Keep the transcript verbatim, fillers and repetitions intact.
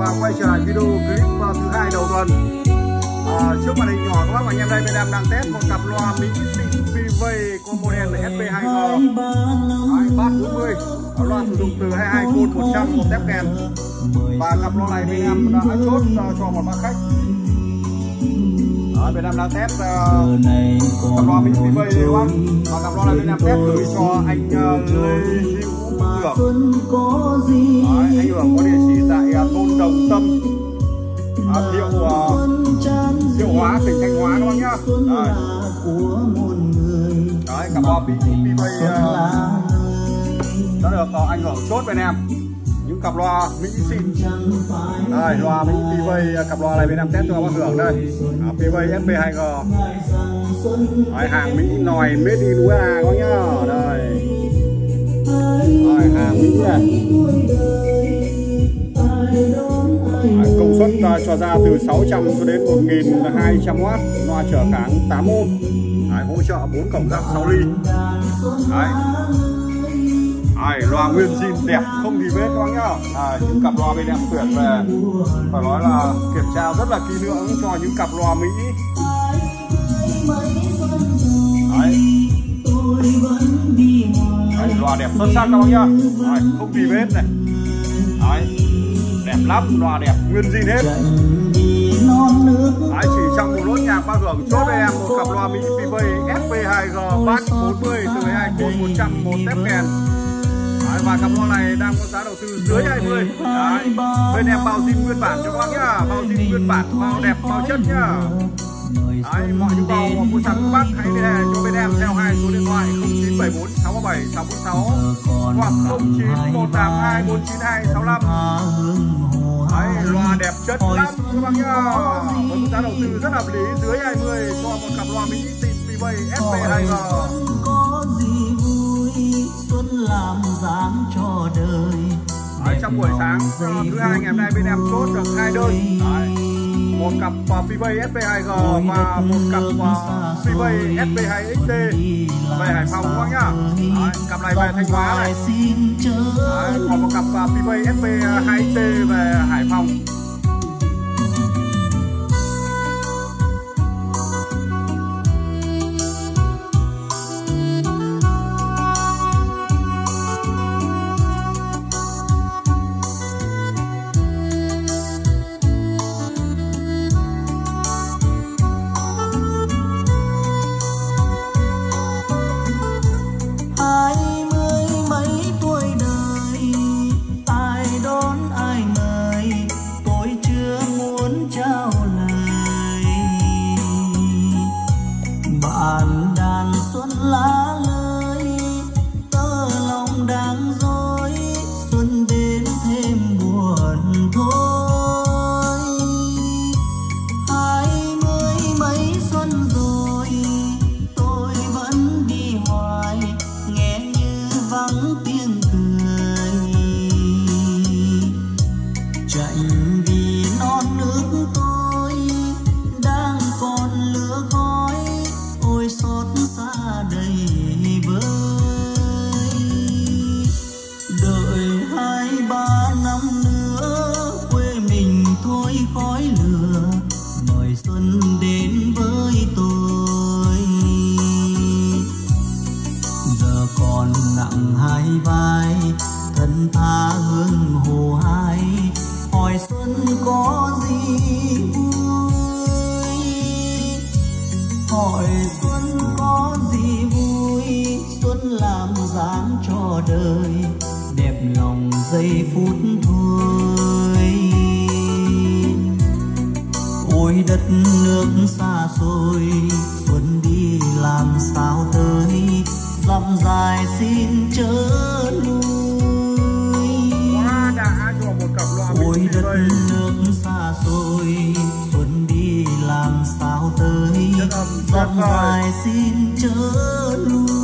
và quay trở lại video clip thứ hai đầu tuần. À, trước màn hình nhỏ các bác anh em đây, bên em đang test một cặp loa Mitsubishi Freeway có model là S P hai G bass bốn mươi. Loa sử dụng từ hai mươi hai côn một trăm, một tép kèn. Và cặp loa này bên em đã chốt cho một bác khách. Đó, bên em đang test uh, cặp loa Mitsubishi Freeway đúng không? Và cặp loa này bên em test gửi cho anh uh, Lê Hữu Hưởng. Đấy, anh Hưởng có địa chỉ tại uh, thôn Đồng Tâm, uh, Thiệu uh, Thiệu Hóa, tỉnh Thanh Hóa các bác nhá. Đấy, đấy cặp loa Mitsubishi Freeway uh, đã được uh, anh Hưởng chốt bên em. Những cặp loa Mỹ xịn. Đây, loa Mỹ Freeway, cặp loa này bên em test cho bác Hưởng đây. À, Freeway S P hai G. Đấy, hàng Mỹ nòi made in u ét a có nhá. Đây. Đây, hàng Mỹ này. Đấy, công suất uh, cho ra từ sáu trăm cho đến một nghìn hai trăm oát, loa trở kháng tám ôm. Đấy, hỗ trợ bốn cổng rắc sáu ly. Đấy. Đấy, loa nguyên zin đẹp không thì vết các bác nhá. Đấy, những cặp loa bên em tuyển về phải nói là kiểm tra rất là kỹ lưỡng cho những cặp loa Mỹ. Đấy. Đấy, loa đẹp xuất sắc các bác nhá. Đấy, không thì vết này. Đấy, đẹp lắm, loa đẹp nguyên zin hết. Đấy, chỉ trong một lốt nhạc bác Hưởng chốt với em một cặp loa Mỹ Freeway S P hai G bass bốn mươi từ hai mươi hai côn một trăm, một tép kèn. Đấy, và cặp loa này đang có giá đầu tư dưới hai mươi. Đấy, bên em bao zin nguyên bản cho các bác nhá, bao zin nguyên bản, bao đẹp, bao chất nhá. Đấy, mọi nhu cầu mua sắm các bác hãy liên hệ cho bên em theo hai số điện thoại không chín bảy bốn sáu bảy sáu bốn sáu hoặc không chín một tám hai bốn chín hai sáu lăm. Đấy, loa đẹp chất lắm các bác nhá, với giá đầu tư rất hợp lý dưới hai mươi cho một cặp loa Mỹ Freeway S P hai G. Xuân làm dáng cho đời. Đấy, trong buổi sáng thứ hai ngày hôm nay bên em chốt được hai đơn. Đấy, một cặp uh, Freeway S P hai G và một cặp uh, Freeway S P hai X T về Hải Phòng các bác nhá. Đấy, cặp này về Thanh Hóa này. Đấy, còn một cặp uh, Freeway S P hai X T về Hải Phòng. Lá lơi tơ lòng đang dối, xuân đến thêm buồn thôi. Hai mươi mấy xuân rồi tôi vẫn đi hoài, nghe như vắng tiếng cười. Chạy vì non nước tôi đang còn lửa khói, ôi xót xa đầy vơi. Đợi hai ba năm nữa quê mình thôi khói lửa, mời xuân đến với tôi. Giờ còn nặng hai vai, thân tha hương hồ hai, hỏi xuân có gì vui, hỏi xuân có gì vui. Xuân làm dáng cho đời, đẹp lòng giây phút thôi. Ôi đất nước xa xôi, xuân đi làm sao tới, dặm dài xin chớ lui. Ôi đất nước xa xôi, xuân đi làm sao tới, dặm dài xin chớ lui.